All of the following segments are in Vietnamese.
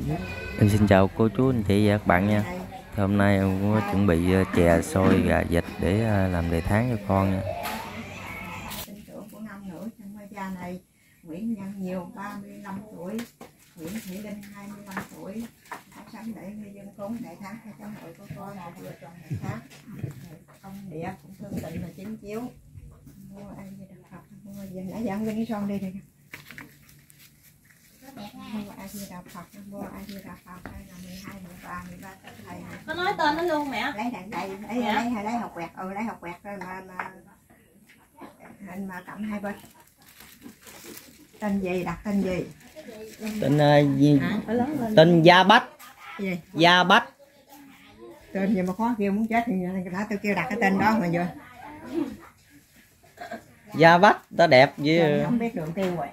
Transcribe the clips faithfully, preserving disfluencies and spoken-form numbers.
Em xin chào cô chú anh chị và các bạn nha. Thì hôm nay em cũng có chuẩn bị chè xôi gà vịt để làm đề tháng cho con nha. Tên tuổi của năm nữa trong gia này: Nguyễn Văn Nhiều ba mươi lăm tuổi, Nguyễn Thị Linh hai mươi lăm tuổi, sống để người dân cúng đại tháng cho cháu nội của con một vợ chồng đại tháng. Ông địa cũng thương tình là chín chiếu. Mua ai gì đặc Phật, mua gì nãy giờ cái son đi đi. Mua ai gì đặc Phật, mua ai gì đặc Phật hay là mười hai, mười ba, mười ba thầy. Có nói tên nó luôn mẹ. Lấy đàn đầy, lấy lấy lấy, lấy học quẹt, ừ lấy học quẹt rồi mà mà anh mà cầm hai bên. Tên gì, đặt tên gì? Tên uh, gì? À, tên Gia Bách. Gì? Gia Bách. Tên gì mà khó kêu muốn chết thì đã tôi kêu đặt cái tên đó mà vừa. Gia Bách, nó đẹp với không biết đường kêu rồi.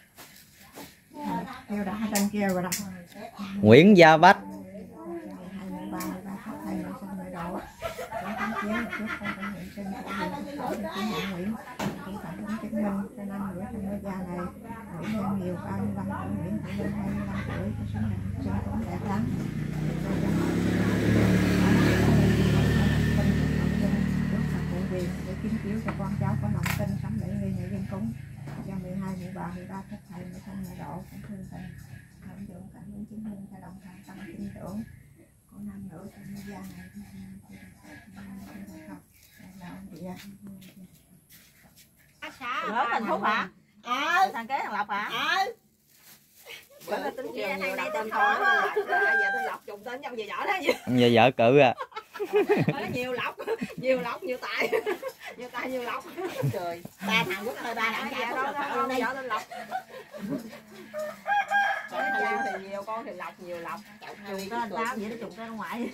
Kêu đặt cái tên kêu rồi đó. Nguyễn Gia Bách. Chứng minh cho năm nữa trong ngôi gia này Nguyễn Văn Nhiều ba mươi lăm tuổi, Nguyễn Thị Linh hai mươi lăm tuổi, có số này sinh cũng đẹp lắm. Để kiếm chiếu cho con cháu có lòng tin sống để người nhà dân cúng cho mười hai, mười ba, mười ba các thầy ở trong nhà độ cũng thương tình vận dụng cảm ơn chứng minh cho đồng thời tăng tin tưởng của năm nữa trong ngôi gia này. Lớn thành Phúc hả? Ờ. Thằng kế thằng Lộc hả? Ờ. Bữa là tính kia nhiều đặt tên thôi. Giờ tên Lộc trùng tên trong về vợ đó. Về vợ cự à. Nó nhiều Lộc, nhiều Lộc, nhiều tài. Nhiều tài nhiều Lộc. Trời. Ba thằng Quốc thôi, ba thằng kia đó đó đây vợ tên Lộc. Con thì nhiều, con thì Lộc, nhiều Lộc. Trùng tên tao vậy nó trùng tên ngoại.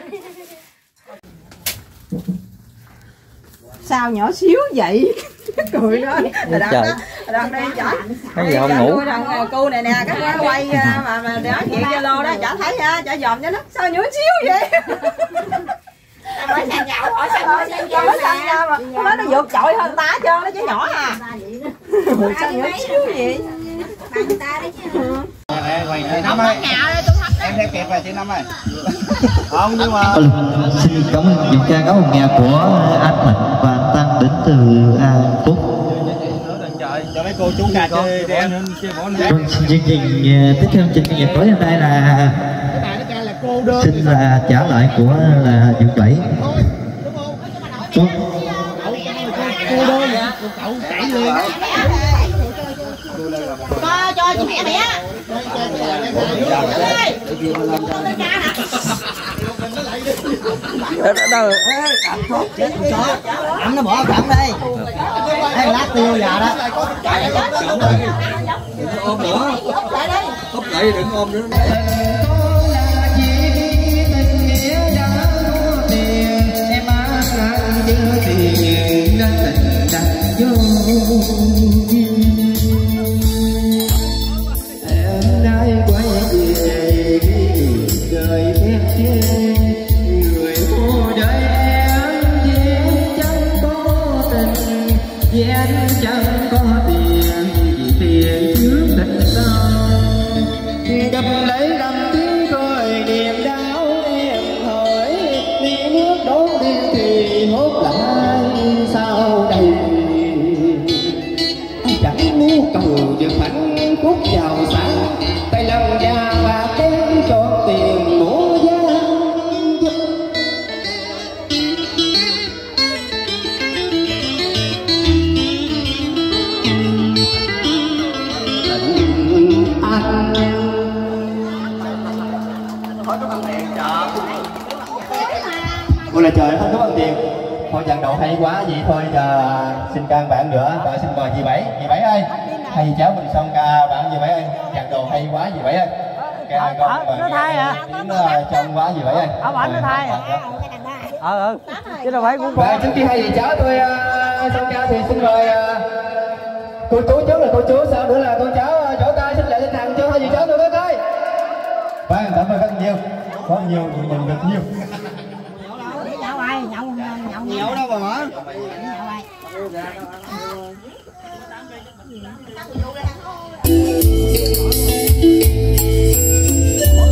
Sao nhỏ xíu vậy? Cười đó. Rồi đó, đó đây chở. Cái gì không ngủ. Thằng cô này nè, cái nó quay mà mà đó chuyện Zalo đó, chở thấy ha, chở dòm cho nó. Sao nhỏ xíu vậy? Mới sang nhậu hỏi sao mới sang nhậu. Mới sang nhậu mà. Nó nó vượt trội hơn ta hết trơn, nó chứ nhỏ à. Sao nhỏ xíu vậy? Bằng ta đấy chứ. Không có nhà đây, tôi thắp đấy. Em theo kịp rồi chị Năm ơi. Không nhưng mà xin cảm ơn giọng ca gấu nghe của anh Mạnh và anh Tăng đến từ An Phúc. cho mấy cô chú ca chơi đi em. Vâng, chương trình tiếp theo chương trình tối hôm nay là xin là trả lại của là Dược Bảy. Cô đơn cậu chạy liền. Cho cho chị mẹ mẹ. Đâu đâu ẩm thuốc chết con chó. Ẩm nó bỏ cặn đây. Hay lát tiêu già đó. Ôm nữa. Úp lại đừng ôm nữa. Em nay quay về đời em chê người cô đời em vì chẳng có tình vì em chẳng có tiền vì tiền trước tình sao đập lấy làm tiếng rồi niềm đau em hỏi đi nước đổ đi thì hốt lại sao đây chẳng muốn cầu được hạnh phúc giàu sang tay lòng già và kém cho tiền mua giá anh ôi là trời anh có bằng tiền thôi dàn độ hay quá vậy thôi giờ xin ca bạn nữa và xin mời dì Bảy. Dì Bảy ơi thầy cháu mình xong ca bạn dì Bảy ơi dàn độ hay quá dì Bảy ơi ca con nó thay à tiếng trong quá dì Bảy ơi ở bển nó thay à ờ ừ chứ đâu phải cũng và trước khi hai dì cháu tôi uh, xong ca thì xin mời uh, cô chú trước là cô chú sau nữa là con cháu uh, vỗ tay xin lại lên thằng cho hai dì cháu tôi với coi vâng cảm ơn rất nhiều có nhiều thì mình được nhiều Nhậu ai nhậu nhậu Nhậu đâu mà hả? Nhậu ai